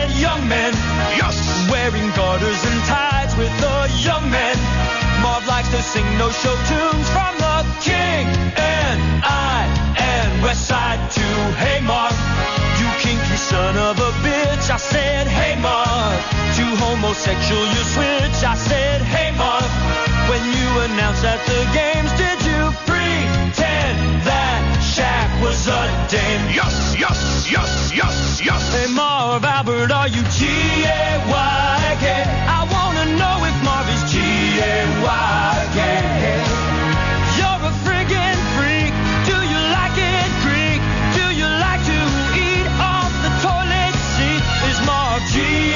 said young men. Yes. Wearing garters and ties with the young men. Marv likes to sing no show tunes from the King and I and West Side too. Hey Marv, you kinky son of a bitch. I said hey Marv. Too homosexual you switch. I said hey Marv. When you announced at the games, did you pretend that Shaq was a dame? Yes, yes, yes, yes, yes. Hey Marv Albert, are you G-A-Y-K? I wanna know if Marv is G-A-Y-K. You're a friggin' freak. Do you like it Greek? Do you like to eat off the toilet seat? Is Marv G-A-Y-K?